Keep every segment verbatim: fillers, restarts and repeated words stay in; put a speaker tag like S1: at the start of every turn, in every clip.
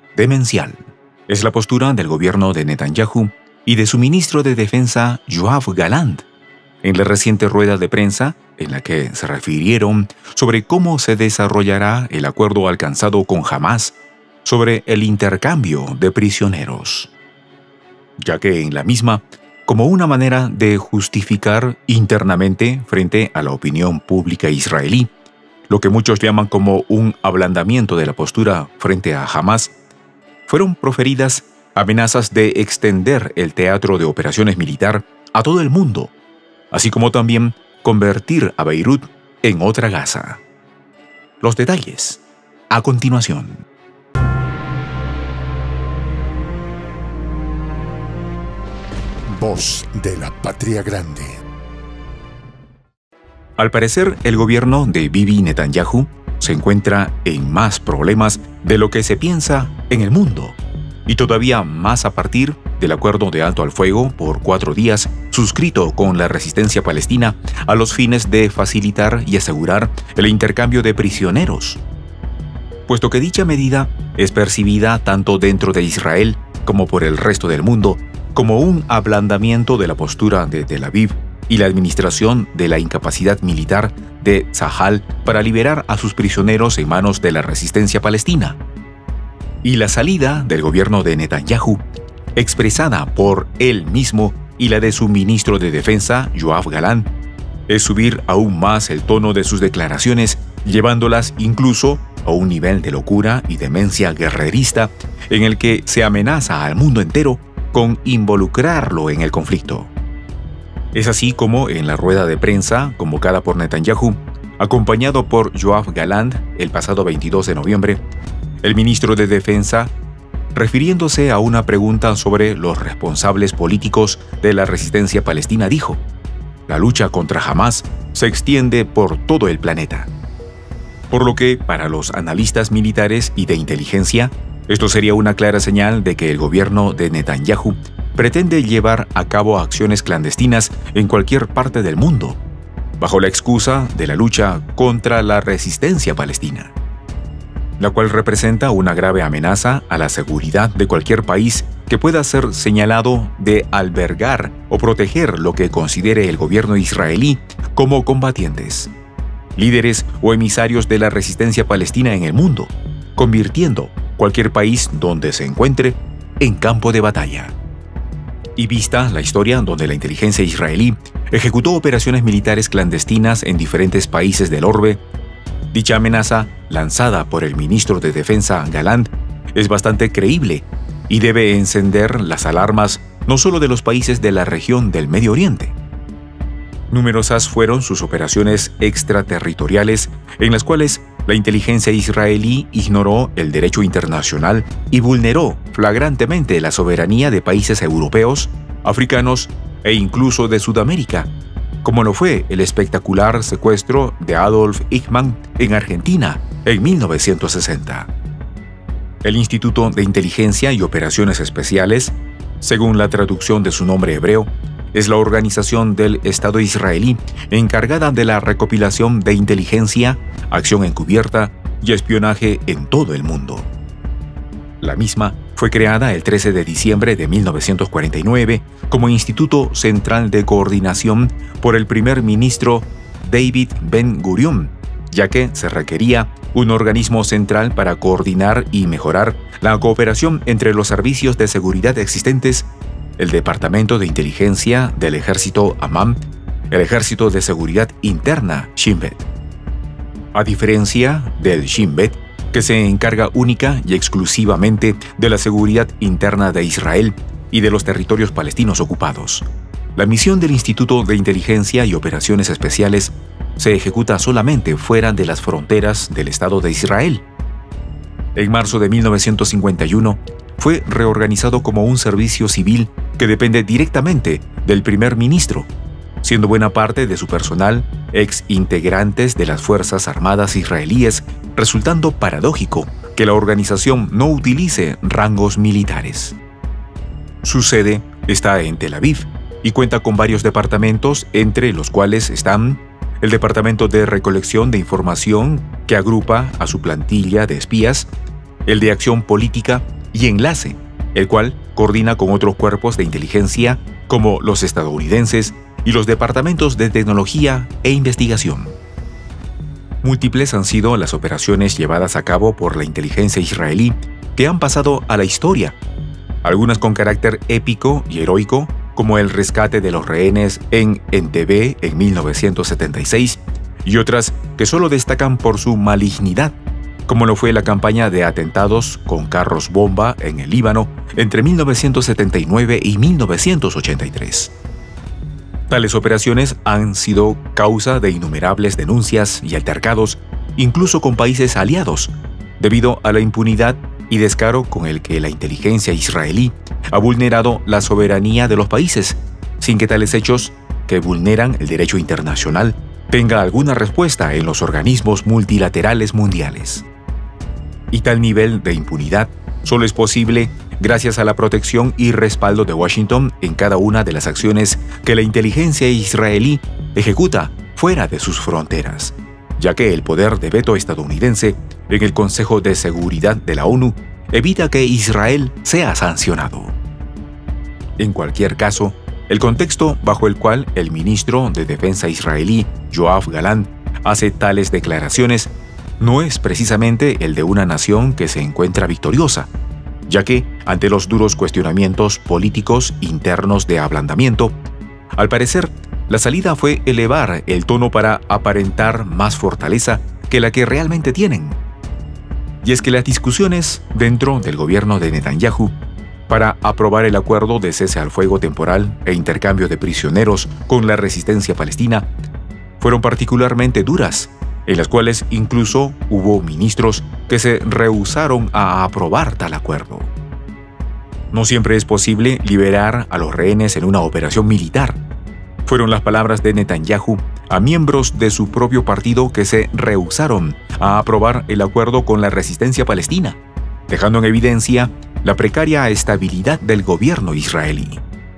S1: demencial. Es la postura del gobierno de Netanyahu y de su ministro de Defensa, Yoav Gallant, en la reciente rueda de prensa en la que se refirieron sobre cómo se desarrollará el acuerdo alcanzado con Hamás sobre el intercambio de prisioneros, ya que en la misma, como una manera de justificar internamente frente a la opinión pública israelí, lo que muchos llaman como un ablandamiento de la postura frente a Hamás, fueron proferidas amenazas de extender el teatro de operaciones militar a todo el mundo, así como también convertir a Beirut en otra Gaza. Los detalles a continuación.
S2: Voz de la Patria Grande.
S1: Al parecer, el gobierno de Bibi Netanyahu se encuentra en más problemas de lo que se piensa en el mundo, y todavía más a partir del acuerdo de alto al fuego por cuatro días suscrito con la resistencia palestina a los fines de facilitar y asegurar el intercambio de prisioneros, puesto que dicha medida es percibida tanto dentro de Israel como por el resto del mundo como un ablandamiento de la postura de Tel Aviv y la administración de la incapacidad militar de Tzahal para liberar a sus prisioneros en manos de la resistencia palestina. Y la salida del gobierno de Netanyahu, expresada por él mismo y la de su ministro de Defensa, Yoav Gallant, es subir aún más el tono de sus declaraciones, llevándolas incluso a un nivel de locura y demencia guerrerista en el que se amenaza al mundo entero con involucrarlo en el conflicto. Es así como en la rueda de prensa convocada por Netanyahu, acompañado por Yoav Gallant el pasado veintidós de noviembre, el ministro de Defensa, refiriéndose a una pregunta sobre los responsables políticos de la resistencia palestina, dijo: "La lucha contra Hamás se extiende por todo el planeta". Por lo que, para los analistas militares y de inteligencia, esto sería una clara señal de que el gobierno de Netanyahu pretende llevar a cabo acciones clandestinas en cualquier parte del mundo, bajo la excusa de la lucha contra la resistencia palestina, la cual representa una grave amenaza a la seguridad de cualquier país que pueda ser señalado de albergar o proteger lo que considere el gobierno israelí como combatientes, líderes o emisarios de la resistencia palestina en el mundo, convirtiendo cualquier país donde se encuentre en campo de batalla. Y vista la historia donde la inteligencia israelí ejecutó operaciones militares clandestinas en diferentes países del orbe, dicha amenaza, lanzada por el ministro de Defensa Gallant, es bastante creíble y debe encender las alarmas no solo de los países de la región del Medio Oriente. Numerosas fueron sus operaciones extraterritoriales en las cuales la inteligencia israelí ignoró el derecho internacional y vulneró flagrantemente la soberanía de países europeos, africanos e incluso de Sudamérica, como lo fue el espectacular secuestro de Adolf Eichmann en Argentina en mil novecientos sesenta. El Instituto de Inteligencia y Operaciones Especiales, según la traducción de su nombre hebreo, es la organización del Estado israelí encargada de la recopilación de inteligencia, acción encubierta y espionaje en todo el mundo. La misma fue creada el trece de diciembre de mil novecientos cuarenta y nueve como Instituto Central de Coordinación por el primer ministro David Ben-Gurion, ya que se requería un organismo central para coordinar y mejorar la cooperación entre los servicios de seguridad existentes, el Departamento de Inteligencia del Ejército Amán, el Ejército de Seguridad Interna Shin Bet. A diferencia del Shin Bet, que se encarga única y exclusivamente de la seguridad interna de Israel y de los territorios palestinos ocupados, la misión del Instituto de Inteligencia y Operaciones Especiales se ejecuta solamente fuera de las fronteras del Estado de Israel. En marzo de mil novecientos cincuenta y uno, fue reorganizado como un servicio civil que depende directamente del primer ministro, siendo buena parte de su personal ex integrantes de las Fuerzas Armadas israelíes, resultando paradójico que la organización no utilice rangos militares. Su sede está en Tel Aviv y cuenta con varios departamentos, entre los cuales están el Departamento de Recolección de Información, que agrupa a su plantilla de espías, el de Acción Política, y enlace, el cual coordina con otros cuerpos de inteligencia como los estadounidenses y los departamentos de tecnología e investigación. Múltiples han sido las operaciones llevadas a cabo por la inteligencia israelí que han pasado a la historia, algunas con carácter épico y heroico, como el rescate de los rehenes en Entebbe en mil novecientos setenta y seis, y otras que solo destacan por su malignidad, como lo fue la campaña de atentados con carros bomba en el Líbano entre mil novecientos setenta y nueve y mil novecientos ochenta y tres. Tales operaciones han sido causa de innumerables denuncias y altercados, incluso con países aliados, debido a la impunidad y descaro con el que la inteligencia israelí ha vulnerado la soberanía de los países, sin que tales hechos, que vulneran el derecho internacional, tenga alguna respuesta en los organismos multilaterales mundiales. Y tal nivel de impunidad solo es posible gracias a la protección y respaldo de Washington en cada una de las acciones que la inteligencia israelí ejecuta fuera de sus fronteras, ya que el poder de veto estadounidense en el Consejo de Seguridad de la ONU evita que Israel sea sancionado. En cualquier caso, el contexto bajo el cual el ministro de Defensa israelí, Yoav Gallant, hace tales declaraciones no es precisamente el de una nación que se encuentra victoriosa, ya que, ante los duros cuestionamientos políticos internos de ablandamiento, al parecer, la salida fue elevar el tono para aparentar más fortaleza que la que realmente tienen. Y es que las discusiones dentro del gobierno de Netanyahu para aprobar el acuerdo de cese al fuego temporal e intercambio de prisioneros con la resistencia palestina fueron particularmente duras, en las cuales incluso hubo ministros que se rehusaron a aprobar tal acuerdo. No siempre es posible liberar a los rehenes en una operación militar. Fueron las palabras de Netanyahu a miembros de su propio partido que se rehusaron a aprobar el acuerdo con la resistencia palestina, dejando en evidencia la precaria estabilidad del gobierno israelí.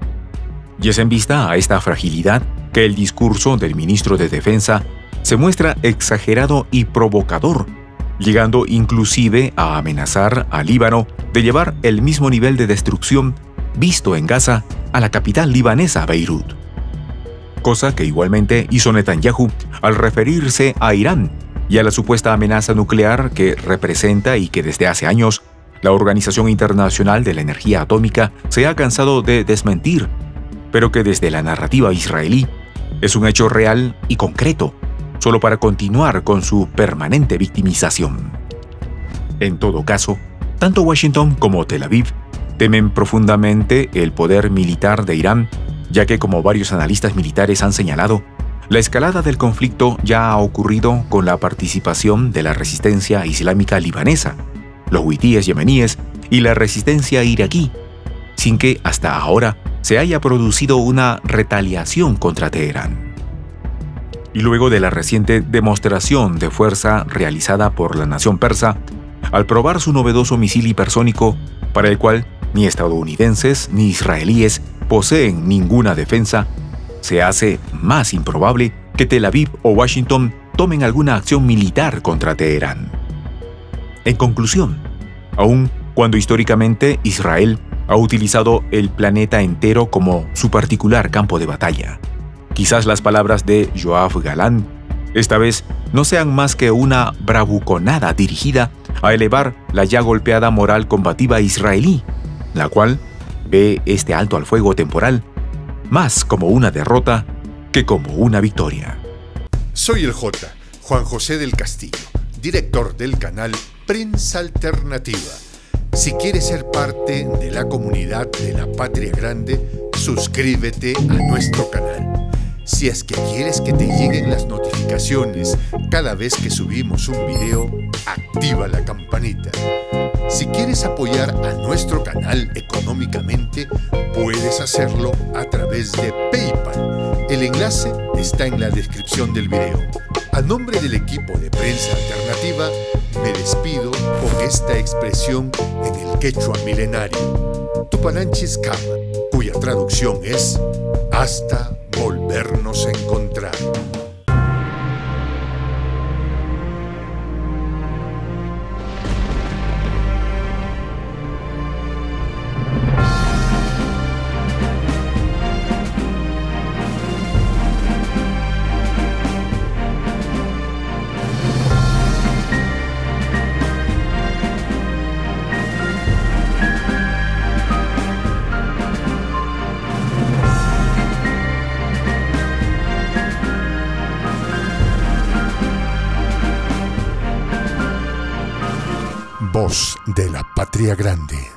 S1: Y es en vista a esta fragilidad que el discurso del ministro de Defensa se muestra exagerado y provocador, llegando inclusive a amenazar al Líbano de llevar el mismo nivel de destrucción visto en Gaza a la capital libanesa, Beirut. Cosa que igualmente hizo Netanyahu al referirse a Irán y a la supuesta amenaza nuclear que representa y que desde hace años la Organización Internacional de la Energía Atómica se ha cansado de desmentir, pero que desde la narrativa israelí es un hecho real y concreto, solo para continuar con su permanente victimización. En todo caso, tanto Washington como Tel Aviv temen profundamente el poder militar de Irán, ya que, como varios analistas militares han señalado, la escalada del conflicto ya ha ocurrido con la participación de la resistencia islámica libanesa, los huitíes yemeníes y la resistencia iraquí, sin que hasta ahora se haya producido una retaliación contra Teherán. Y luego de la reciente demostración de fuerza realizada por la nación persa, al probar su novedoso misil hipersónico, para el cual ni estadounidenses ni israelíes poseen ninguna defensa, se hace más improbable que Tel Aviv o Washington tomen alguna acción militar contra Teherán. En conclusión, aun cuando históricamente Israel ha utilizado el planeta entero como su particular campo de batalla, quizás las palabras de Yoav Gallant esta vez no sean más que una bravuconada dirigida a elevar la ya golpeada moral combativa israelí, la cual ve este alto al fuego temporal más como una derrota que como una victoria.
S2: Soy el J, Juan José del Castillo, director del canal Prensa Alternativa. Si quieres ser parte de la comunidad de la Patria Grande, suscríbete a nuestro canal. Si es que quieres que te lleguen las notificaciones cada vez que subimos un video, activa la campanita. Si quieres apoyar a nuestro canal económicamente, puedes hacerlo a través de PayPal. El enlace está en la descripción del video. A nombre del equipo de Prensa Alternativa, me despido con esta expresión en el quechua milenario, Tupananchis Kama, cuya traducción es hasta volvernos a encontrar. voz de la patria grande.